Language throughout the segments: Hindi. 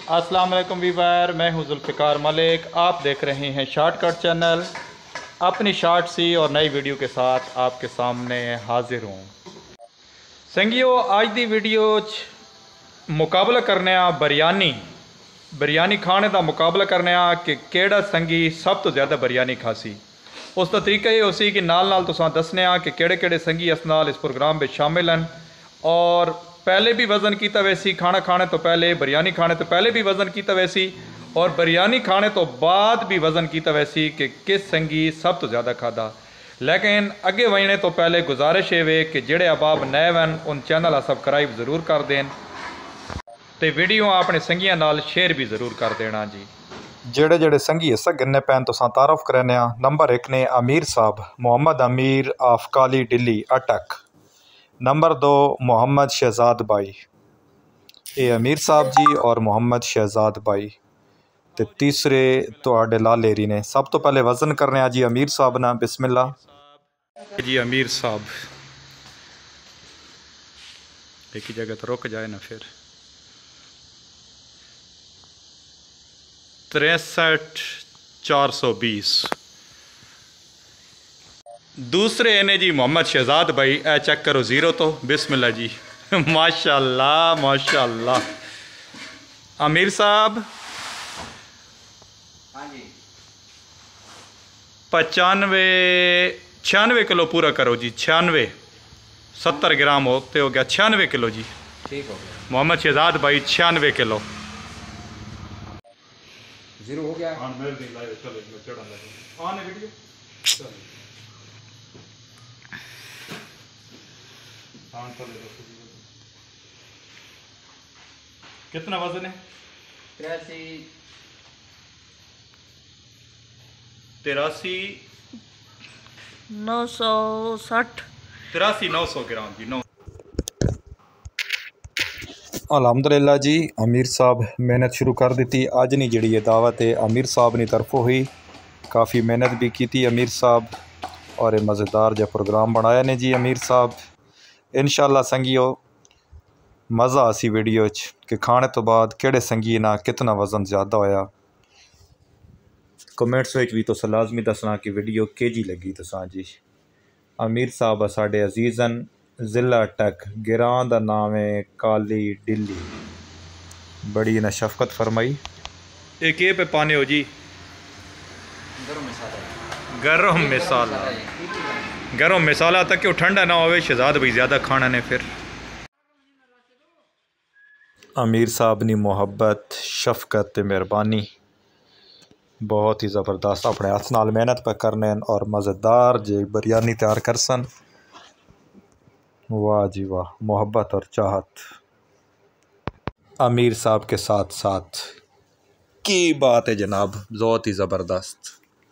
अस्सलाम वालेकुम वीवर, मैं हूं जुल्फ़िकार मलिक। आप देख रहे हैं शॉर्टकट चैनल। अपनी शॉर्ट सी और नई वीडियो के साथ आपके सामने हाजिर हूं। संगियो, आज दी वीडियो मुकाबला करने बिरयानी खाने का मुकाबला करने कि केड़ा संगी सब तो ज़्यादा बिरयानी खासी। उसका तरीका ये उसी कि नाल तुसां दसने कि केड़े केड़े संगी इस नाल इस प्रोग्राम में शामिल हैं और पहले भी वज़न किया वैसी, खाना खाने तो पहले, बिरयानी खाने तो पहले भी वज़न किया वैसी और बिरयानी खाने तो बाद भी वज़न किया वैसी कि किस संगी सब तो ज़्यादा खादा। लेकिन अगे वजने तो पहले गुजारिश है कि जेड़े अबाब नए वन उन चैनल सब्सक्राइब ज़रूर कर दें तो वीडियो अपने संगियां नाल शेयर भी ज़रूर कर देना जी। जेड़े जेड़े संगी हिस्सा गिनने पैन तो तारफ़ करने। नंबर 1 ने अमीर साहब, मोहम्मद अमीर ऑफ काली डिल्ली अटक। नंबर 2 मोहम्मद शहजाद भाई, ये अमीर साहब जी और मोहम्मद शहजाद भाई। तो तीसरे तो लाल एरी ने। सब तो पहले वज़न करने जी अमीर साहब ना। बिस्मिल्लाह जी। अमीर साहब एक ही जगह तो रुक जाए ना फिर। 63,420। दूसरे ने जी मोहम्मद शहजाद भाई, ए चेक करो ज़ीरो तो। बिस्मिल्लाह जी। माशाल्लाह माशाल्लाह। अमीर साहब 96 किलो पूरा करो जी। 96 70 ग्राम होते हो गया 96 किलो जी। ठीक हो गया। मोहम्मद शहजाद भाई 96 किलो। ज़ीरो हो गया। कितना वजन है? 960। 83,900 ग्राम जी। अल्हम्दुलिल्लाह जी। अमीर साहब मेहनत शुरू कर दी। अज नहीं जी दावत है अमीर साहब की तरफों हुई। काफ़ी मेहनत भी की थी अमीर साहब और मज़ेदार जो प्रोग्राम बनाया ने जी अमीर साहब। इंशाअल्लाह संगियो मज़ा आसी वीडियो कि खाने तो बाद केड़े संगी ना कितना वज़न ज़्यादा होया। कमेंट्स में भी तो लाजमी दसना कि वीडियो केजी लगी तुसां जी। अमीर साहब साढ़े अजीज़न, ज़िला अटक, गिरां दा नाम है काली डिल्ली। बड़ी इन्हें शफकत फरमाई। एक ये पे पाने हो जी गरम मसाला। गरम मसाला तक कि वो ठंडा ना हो। शहजाद भाई ज़्यादा खाना ने फिर। अमीर साहब की मुहब्बत, शफकत, मेहरबानी बहुत ही ज़बरदस्त। अपने हाथ नाल मेहनत पर करने और मज़ेदार जी बिरयानी तैयार कर सन। वाह जी वाह, मोहब्बत और चाहत अमीर साहब के साथ साथ की बात है जनाब, बहुत ही ज़बरदस्त।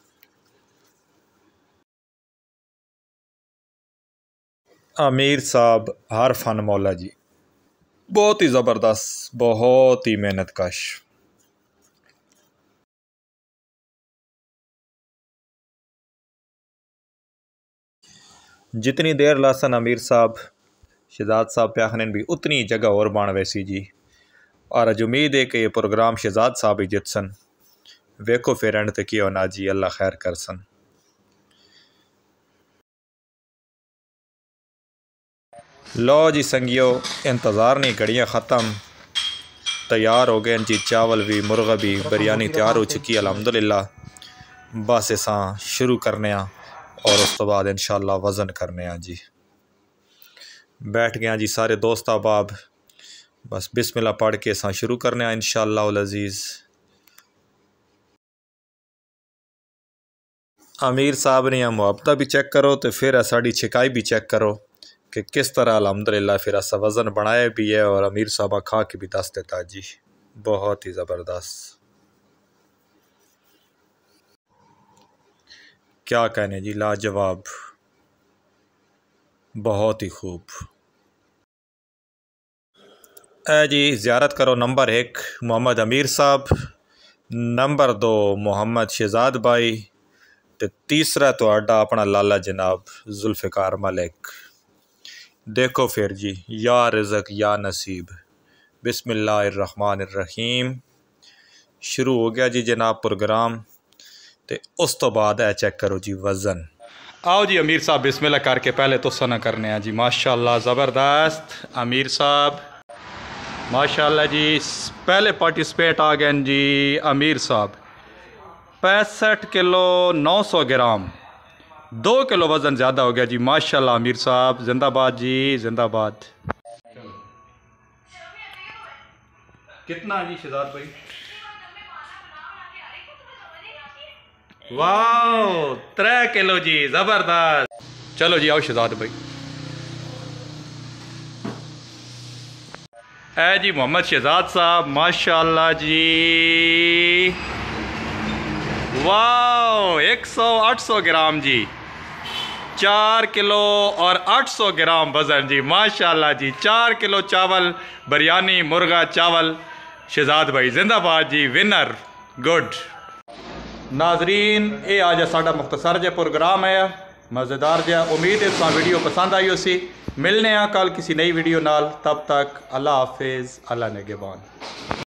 अमीर साहब हर फन मौला जी, बहुत ही ज़बरदस्त, बहुत ही मेहनत कश। जितनी देर लासन अमीर साहब शहजाद साहब प्याखने भी उतनी जगह और बाण वैसी जी। और अज उम्मीद है कि ये प्रोग्राम शहजाद साहब ही जित सन। वेखो फिर एंड तक किया ना जी, अल्लाह खैर कर सन। लो जी संगियो, इंतज़ार नहीं, घड़ियाँ ख़त्म, तैयार हो गए जी। चावल भी, मुर्गा भी, बिरयानी तैयार हो चुकी है अल्हम्दुलिल्लाह। बस इसा शुरू करने और उस तो बाद इंशाअल्लाह वज़न करने जी। बैठ गया जी सारे दोस्त अहबाब। बस बिस्मिल्लाह पढ़ के असा शुरू करने इंशाअल्लाह उल अज़ीज़। अमीर साहब ने मुहब्बत भी चेक करो तो फिर साड़ी छिकाई भी चेक करो कि किस तरह अल्हम्दुलिल्लाह फिर असा वज़न बनाया भी है और अमीर साहबा खा के भी दस देता जी। बहुत ही ज़बरदस्त, क्या कहने जी, लाजवाब, बहुत ही खूब। ए जी ज़ियारत करो। नंबर 1 मोहम्मद अमीर साहब, नंबर 2 मोहम्मद शहजाद भाई, तो तीसरा तो अपना लाला जनाब जुल्फ़िकार मलिक। देखो फिर जी, या रिज़क या नसीब। बिस्मिल्लाहिर्रहमानिर्रहीम। शुरू हो गया जी जनाब प्रोग्राम। तो उस तो बाद है चेक करो जी वज़न। आओ जी अमीर साहब बिस्मिल्लाह करके पहले तो सना करने हैं जी। माशाल्लाह ज़बरदस्त अमीर साहब, माशाल्लाह जी। पहले पार्टिसिपेट आ गए जी अमीर साहब। 65 किलो 900 ग्राम, 2 किलो वज़न ज़्यादा हो गया जी। माशाल्लाह अमीर साहब जिंदाबाद जी जिंदाबाद। कितना जी शहजाद भाई? वाह 3 किलो जी ज़बरदस्त। चलो जी आओ शहजाद भाई। है जी मोहम्मद शहजाद साहब, माशाल्लाह जी। वाह 100-800 ग्राम जी, 4 किलो और 800 ग्राम वज़न जी। माशाल्लाह जी। 4 किलो चावल बिरयानी मुर्गा चावल। शहजाद भाई जिंदाबाद जी, विनर गुड। नाजरीन ये आज साडा मुख्तसर जो प्रोग्राम है मज़ेदार जहा। उम्मीद है तुम वीडियो पसंद आई उसी। मिलने कल किसी नई वीडियो नाल, तब तक अल्लाह हाफिज़, अल्लाह निगहबान।